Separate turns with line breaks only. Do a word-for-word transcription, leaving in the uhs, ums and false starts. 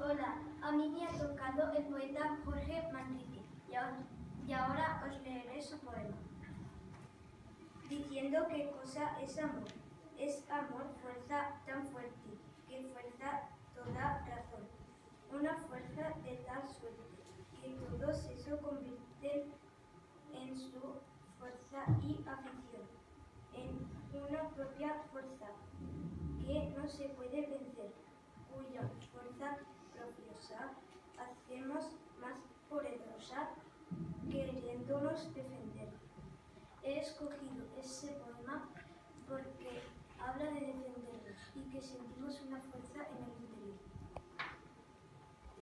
Hola, a mí me ha tocado el poeta Jorge Manrique y ahora, y ahora os leeré su poema. Diciendo qué cosa es amor. Es amor fuerza tan fuerte que fuerza toda razón. Una fuerza de tal suerte que todos eso convierten en su fuerza y afición, en una propia fuerza que no se puede vencer, cuya fuerza propiosa hacemos más poderosa queriéndonos defender. He escogido ese poema porque habla de defendernos y que sentimos una fuerza en el